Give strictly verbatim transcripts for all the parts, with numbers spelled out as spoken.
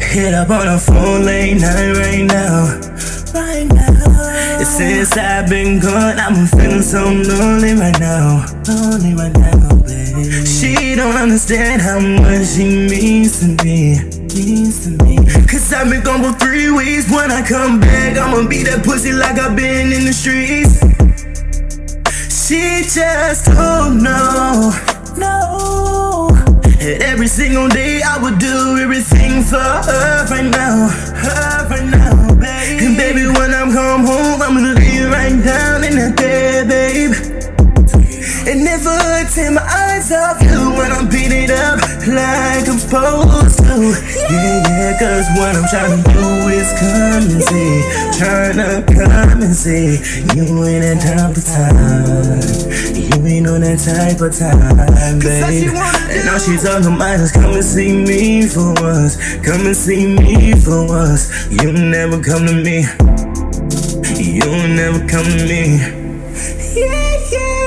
Hit up on a phone late night right now. Right now. It's since I've been gone, I'm feeling so lonely right now. Lonely right now, baby. She don't understand how much she means to me. Means to me. Cause I've been gone for three weeks. When I come back, I'ma beat that pussy like I've been in the streets. She just don't know, no. And every single day I would do everything for her right now. Her right now, baby. And baby, when I'm come home, I'm gonna lay you right down in that bed, babe. And never take my eyes off you when I'm beating it up like I'm supposed to. Yeah, yeah, cause what I'm trying to do is come and see. Trying to come and see. You ain't that type of time. You ain't on that type of time, babe. And now she's on her mind is come and see me for once. Come and see me for once. You never come to me. You never come to me. Yeah, yeah.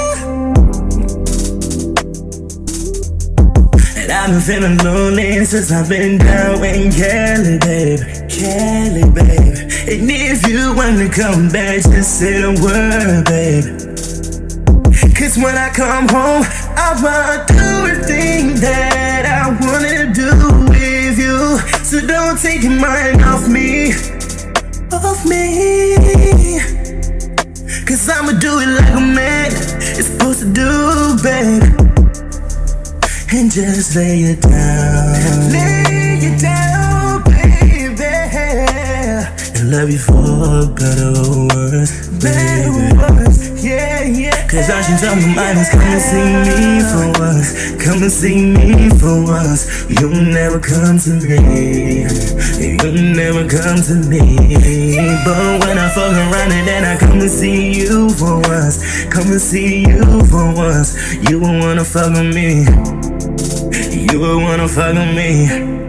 I've been feeling lonely since I've been down in Cali, babe. Cali, babe. And if you wanna come back, just say the word, babe. Cause when I come home, I wanna do everything that I wanna do with you. So don't take your mind off me, off me. Cause I'ma do it like a man is supposed to do, babe. And just lay it down. Lay it down, baby. And love you for better or worse, better or worse, yeah, yeah. Cause all she's on my mind is come and see me for once. Come and see me for once. You never come to me. You never come to me. But when I fuck around and then I come and see you for once. Come and see you for once. You won't wanna fuck with me. You would wanna fuck with me.